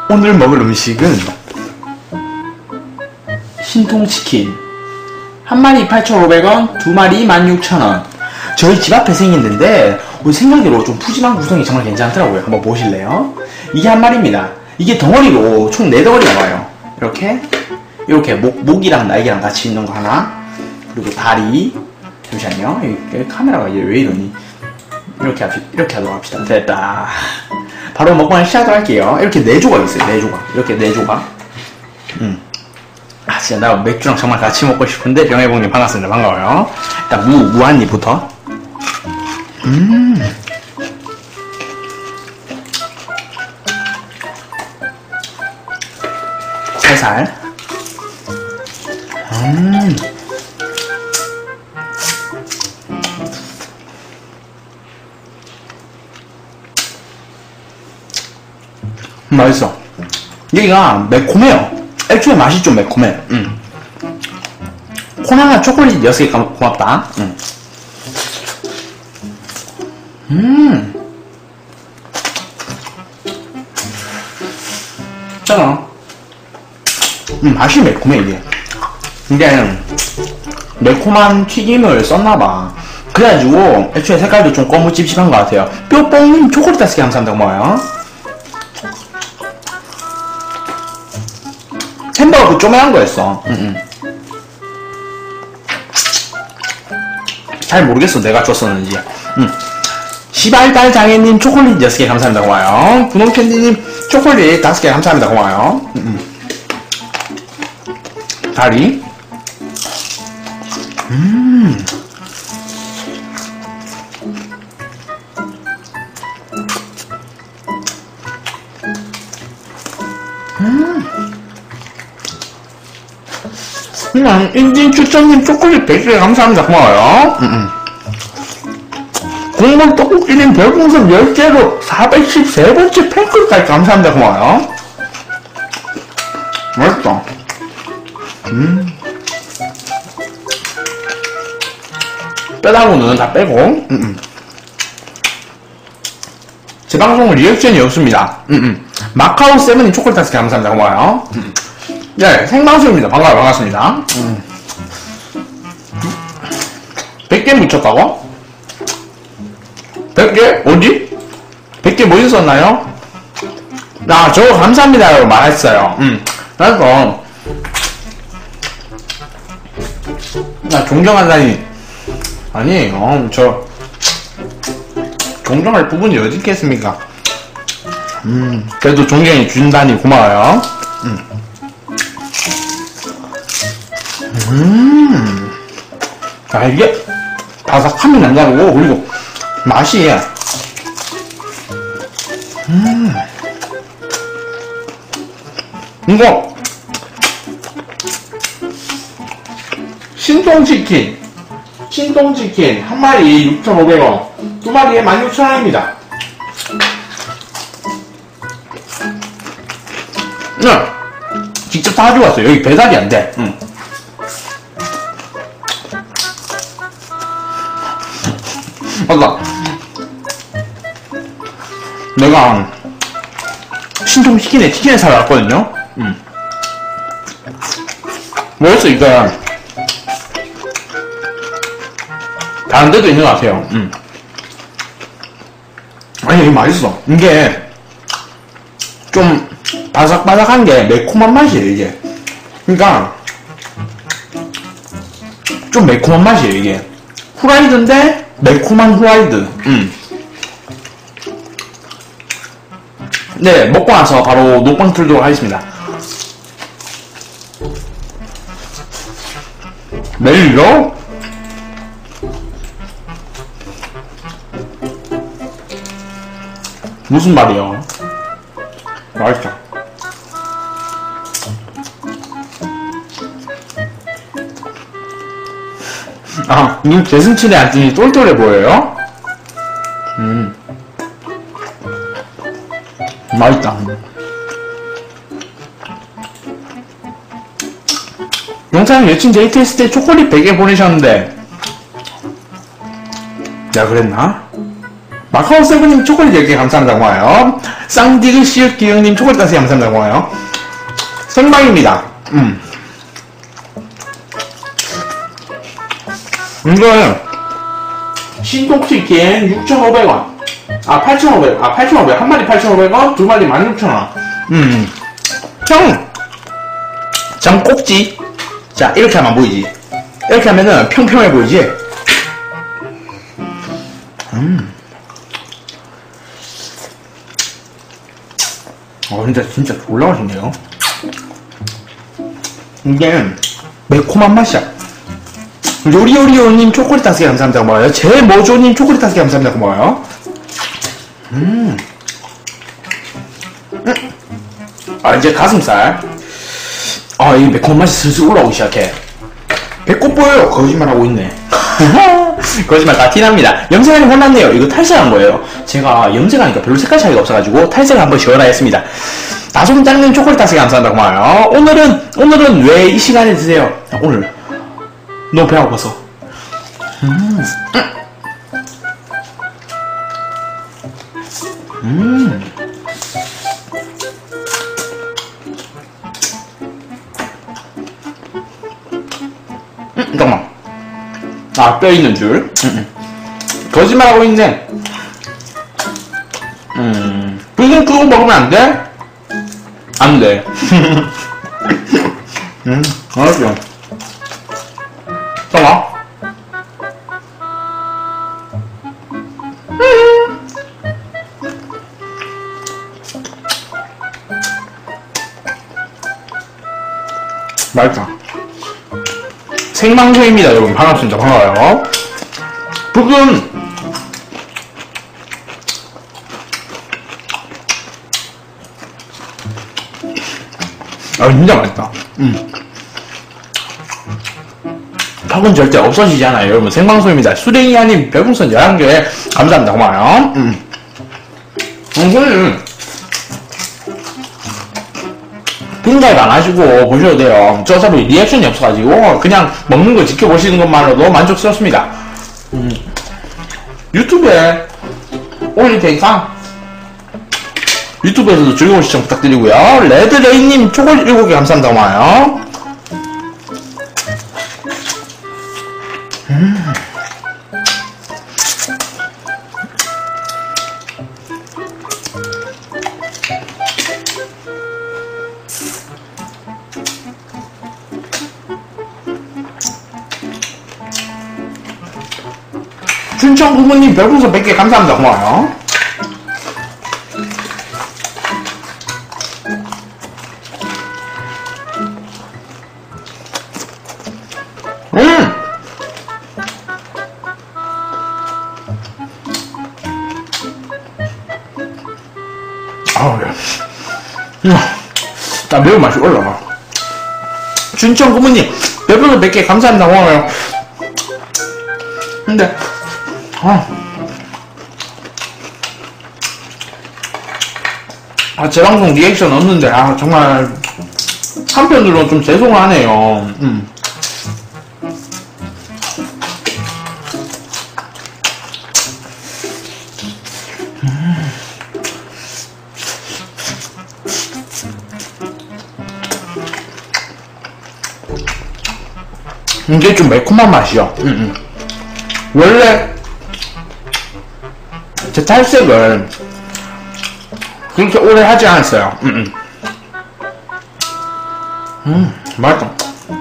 오늘 먹을 음식은 신통치킨 한 마리 8,500원, 두 마리 16,000원. 저희 집 앞에 생겼는데 생각으로 좀 푸짐한 구성이 정말 괜찮더라고요. 한번 보실래요? 이게 한 마리입니다. 이게 덩어리로 총 4덩어리가 와요. 이렇게 목이랑 날개랑 같이 있는 거 하나, 그리고 다리. 잠시만요. 카메라가 왜 이러니? 이렇게 하도록 합시다. 됐다. 바로 먹방을 시작을 할게요. 이렇게 4조각 있어요. 4조각. 이렇게 4조각. 진짜 나 맥주랑 정말 같이 먹고 싶은데. 병해봉님 반갑습니다. 반가워요. 일단 무 한 입부터. 살살. 맛있어. 여기가 매콤해요. 애초에 맛이 좀 매콤해. 코나나 초콜릿 6개 고맙다. 있잖아. 맛이 매콤해, 이게. 이게 매콤한 튀김을 썼나봐. 그래가지고 애초에 색깔도 좀 검은 찝찝한 것 같아요. 뼈뽕님 초콜릿 5개 감사합니다. 고마워요. 햄버거 그 쪼매한 거였어. 잘 모르겠어, 내가 줬었는지. 시발달 장애님 초콜릿 6개 감사합니다. 고마워요. 분홍캔디님 초콜릿 5개 감사합니다. 고마워요. 다리. 인진 추천님 초콜릿 100개 감사합니다. 고마워요. 국물 떡볶이님 별풍선 10개로 413번째 팬클까지 감사합니다. 고마워요. 맛있다. 빼다고는 다 빼고. 제 방송은 리액션이 없습니다. 마카오 세븐님 초콜릿 5개 감사합니다. 고마워요. 네, 생방송입니다. 반갑습니다. 100개 묻혔다고? 100개? 어디? 100개 뭐 있었나요? 저거 감사합니다. 말했어요. 그래서, 종정한다니. 아니에요. 종정할 부분이 어디 있겠습니까? 그래도 존경해 준다니 고마워요. 이게 바삭함이 난다고. 그리고 맛이 이거 신통치킨 한 마리 6,500원, 두 마리에 16,000원입니다. 직접 다 가져왔어요. 여기 배달이 안 돼. 맞다. 내가 신통치킨에 치킨을 사러 왔거든요. 뭐였어, 이거. 다른 데도 있는 것 같아요. 아니, 이게 맛있어. 이게 좀 바삭바삭한 게 매콤한 맛이에요, 이게. 그러니까 좀 매콤한 맛이에요, 이게. 후라이드인데 매콤한 후라이드. 네, 먹고 나서 바로 녹방 틀도록 하겠습니다. 멜로? 무슨 말이야? 맛있다. 님 개슴치레 앉으니 똘똘해 보여요? 맛있다. 영상님 여친 데이트했을 때 초콜릿 100개 보내셨는데 내가 그랬나? 마카오 세븐님 초콜릿 10개 감사합니다. 고마워요. 쌍디그 시읒기영님 초콜릿 5개 감사합니다. 고마워요. 생방입니다. 이거는 신독치킨 6,500원. 8,500원. 8,500원. 한 마리 8,500원, 두 마리 16,000원. 장 꼭지. 자, 이렇게 하면 보이지? 이렇게 하면은 평평해 보이지? 근데 진짜 졸라 맛있네요. 이게 매콤한 맛이야. 요리요리요님 초콜릿 5개 감사합니다. 고마워요. 제모조님 초콜릿 5개 감사합니다. 고마워요. 이제 가슴살. 이 매콤한 맛이 슬슬 올라오기 시작해. 배꼽 보여요. 거짓말하고 있네. 거짓말 다 티납니다. 염색하니 혼났네요. 이거 탈색한 거예요. 제가 염색하니까 별로 색깔 차이가 없어가지고 탈색을 한번 시원하겠습니다. 나솜장님 초콜릿 5개 감사합니다. 고마워요. 오늘은 왜 이 시간에 드세요? 오늘 너무 배가 고파서. 잠깐만. 뼈 있는 줄. 거짓말하고 있네. 불금 끄고 먹으면 안 돼? 안 돼. 알았어. 잠깐만. 맛있다. 생방송입니다, 여러분. 반갑습니다. 반가워요. 불금 진짜 맛있다. 턱은 절대 없어지지 않아요. 여러분, 생방송입니다. 수랭이아님 별풍선 11개 감사합니다. 고마워요. 빈가입 안 하시고 보셔도 돼요. 저 어차피 리액션이 없어가지고 그냥 먹는 거 지켜보시는 것만으로도 만족스럽습니다. 유튜브에 올릴 테니까 유튜브에서도 즐거운 시청 부탁드리고요. 레드레이님 초콜릿 7개 감사합니다. 고마워요. 춘천 부모님 별풍선 100개 감사합니다. 고마워요. 매운맛이 올라가. 춘천 부모님 별풍선 100개 감사합니다. 고마워요. 근데 제 방송 리액션 없는데 정말 한편으로 좀 죄송하네요. 이게 좀 매콤한 맛이요. 원래 제 탈색을 그렇게 오래 하지 않았어요. 맛있다.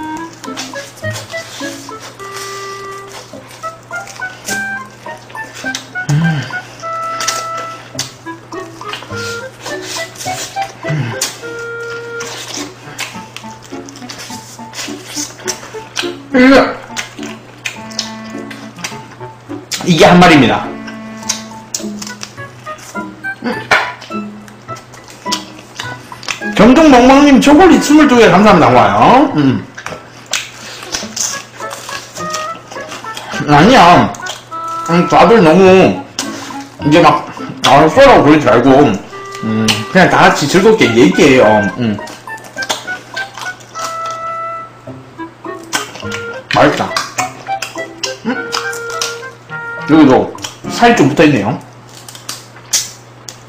이게 한 마리입니다. 경동멍멍님 초콜릿 22개 감사합니다. 고마워요. 아니야. 다들 너무 이제 막 쏘라고 그러지 말고 그냥 다같이 즐겁게 얘기해요. 맛있다. 여기도 살이 좀 붙어있네요.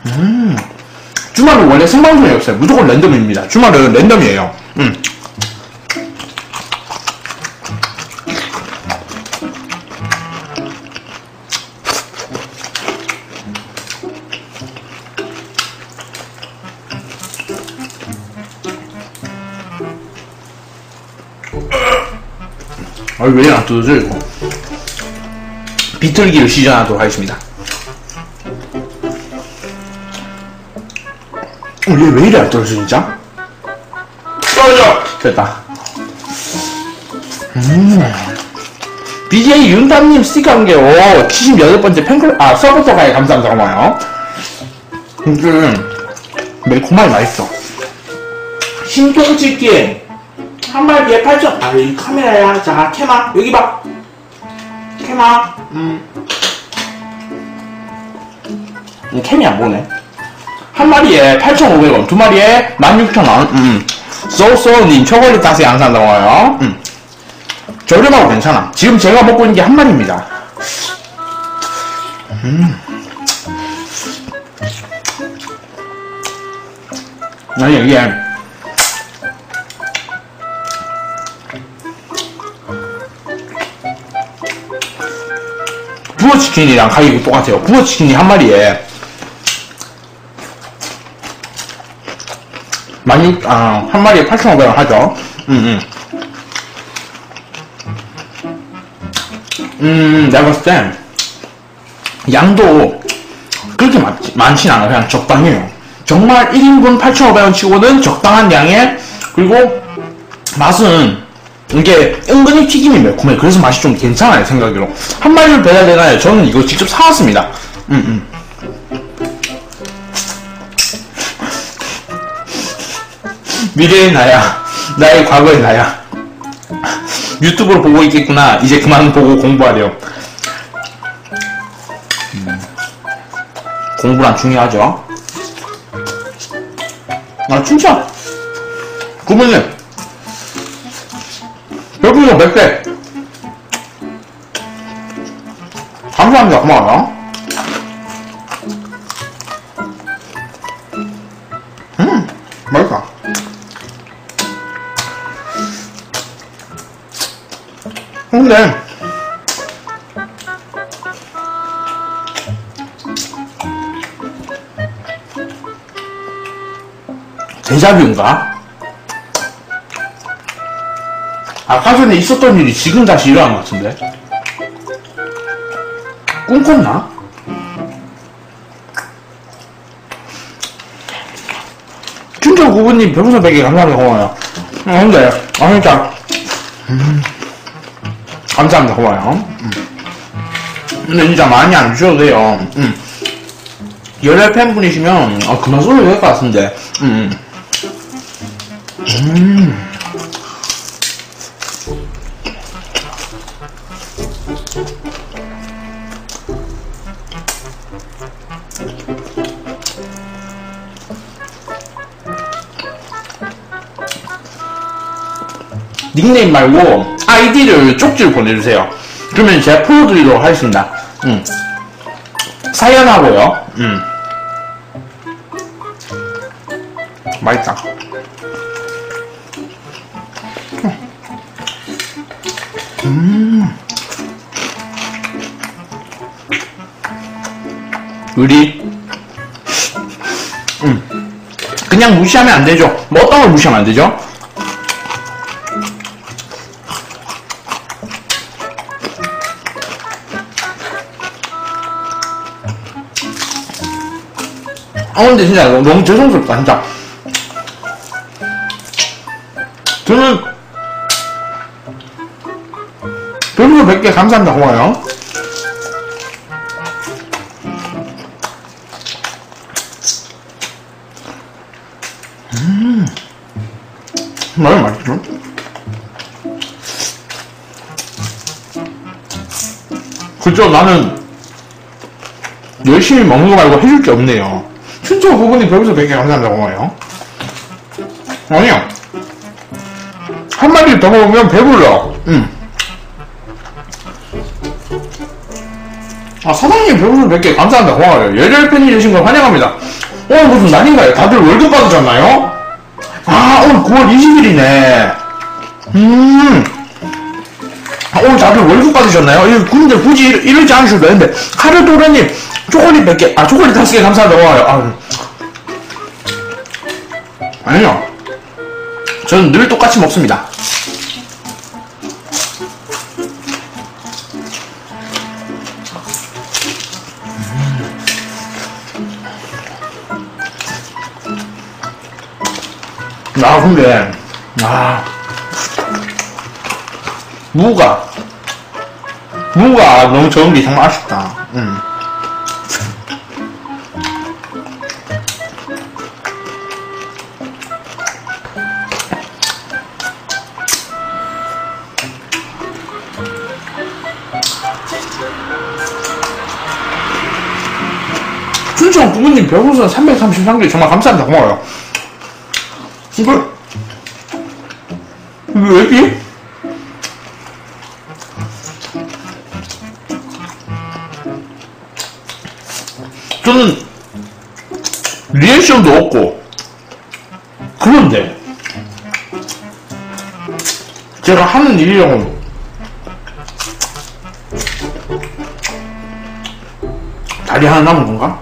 주말은 원래 생방송이 없어요. 무조건 랜덤입니다. 주말은 랜덤이에요. 왜 이리 안 뜯어져, 이거? 비틀기를 시전하도록 하겠습니다. 얘 왜 이리 안 떨어져, 진짜? 떨어져! 됐다. BJ 윤담님 스티커 한 개로 78번째 팬클럽, 서버터 가에 감사합니다. 고마워요. 매콤하게 맛있어. 신통치킨. 한 마리에 8,000. 이 카메라야. 자, 캐마. 여기 봐. 캐마. 캠이 안 보네. 한 마리에 8,500원, 두 마리에 16,000원. 쏘쏘님, 초콜릿 다시 안 산다고 해요. 저렴하고 괜찮아. 지금 제가 먹고 있는 게 한 마리입니다. 아니, 이게, 부어치킨이랑 가격이 똑같아요. 부어치킨이 한 마리에 한 마리에 8,500원 하죠. 내가 봤을 때 양도 그렇게 많진 않아. 그냥 적당해요. 정말 1인분 8,500원 치고는 적당한 양에, 그리고 맛은 이게 은근히 튀김이 매콤해. 그래서 맛이 좀 괜찮아요, 생각으로. 한 마리를 배달되나요? 저는 이거 직접 사왔습니다. 미래의 나야, 나의 과거의 나야. 유튜브로 보고 있겠구나. 이제 그만 보고 공부하래요. 공부란 중요하죠. 춘천 구분님 별풍선 100개 감사합니다. 고마워요. 맛있다. 근데 데자뷰인가? 아까 전에 있었던 일이 지금 다시 일어난 것 같은데? 꿈꿨나? 춘천 구부님 별풍선 100개 감사합니다. 고마워요. 근데 진짜 감사합니다. 고마워요. 근데 진짜 많이 안 주셔도 돼요. 열혈 팬분이시면 그만 쏠려도 될 것 같은데. 닉네임 말고 아이디를 쪽지를 보내주세요. 그러면 제가 풀어드리도록 하겠습니다. 사연하고요. 맛있다. 우리 그냥 무시하면 안 되죠. 뭐 어떤 걸 무시하면 안 되죠? 근데 진짜 너무 죄송스럽다, 진짜. 저는 별풍선 100개 감사합니다. 고마워요. 맛있죠? 그쵸, 나는 열심히 먹는 거 말고 해줄 게 없네요. 춘천 부분이 별풍선 100개 감사합니다. 고마워요. 아니요. 한 마리 더 먹으면 배불러. 아, 사장님 별풍선 100개 감사합니다. 고마워요. 열혈 팬이 되신 걸 환영합니다. 오늘 무슨 날인가요? 다들 월급 받으셨나요? 아, 오늘 9월 20일이네. 아, 오늘 다들 월급 받으셨나요? 근데 굳이 이러지 않으셔도 되는데, 카르도라님, 초콜릿 100개, 아, 초콜릿 5개 감사합니다. 고마워요. 아니요. 저는 늘 똑같이 먹습니다. 아, 근데, 무가 너무 적은 게 정말 아쉽다. 순천 부모님 별풍선 333개 정말 감사합니다. 고마워요. 이걸 왜 이렇게? 저는 리액션도 없고 그런데 제가 하는 일이랑은 다리 하나 남은 건가?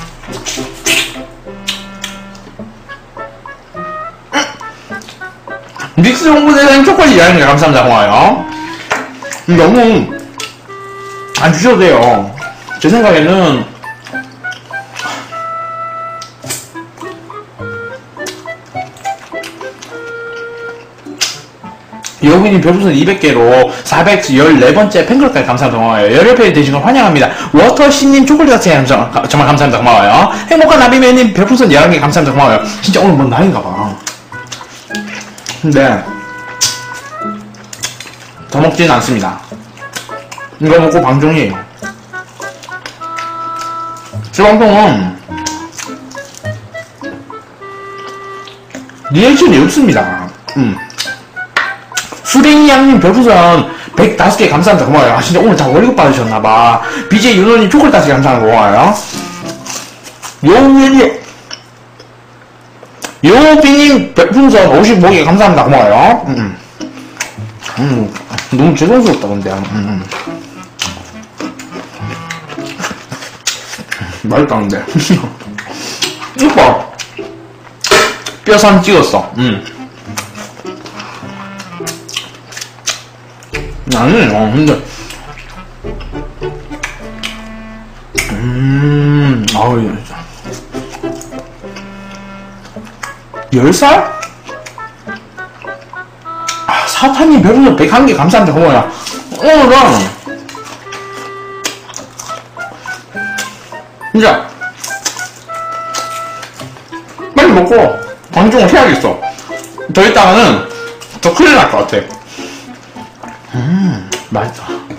믹스 홍보대사님 초콜릿 여행에 감사합니다. 고마워요. 너무 안 주셔도 돼요. 제 생각에는 여우빈님 별풍선 200개로 414번째 팬클럽까지 감사합니다. 고마워요. 열혈팬이 되신 걸 환영합니다. 워터씨님 초콜릿 같이 정말 감사합니다. 고마워요. 행복한 나비맨님 별풍선 11개 감사합니다. 고마워요. 진짜 오늘 뭔 날인가봐. 근데 더 먹지는 않습니다. 이거 먹고 방종이에요. 제 방송은 리액션이 없습니다. 수랭이 양님 별풍선 105개 감사합니다. 고마워요. 아, 진짜 오늘 다 월급 받으셨나봐. BJ 윤호님 초콜릿 5개 감사합니다. 고마워요. 요비님 별풍선 55개 감사합니다. 고마워요. 너무 죄송스럽다 근데. 맛있다 근데. 이봐 뼈살 찍었어. 아니에요 근데 아우 10살? 아, 사탄님 별풍선 101개 감사합니다. 고마워요. 오늘은 진짜 빨리 먹고 방송을 해야겠어. 더 있다가는 더 큰일 날 것 같아. 맛있다.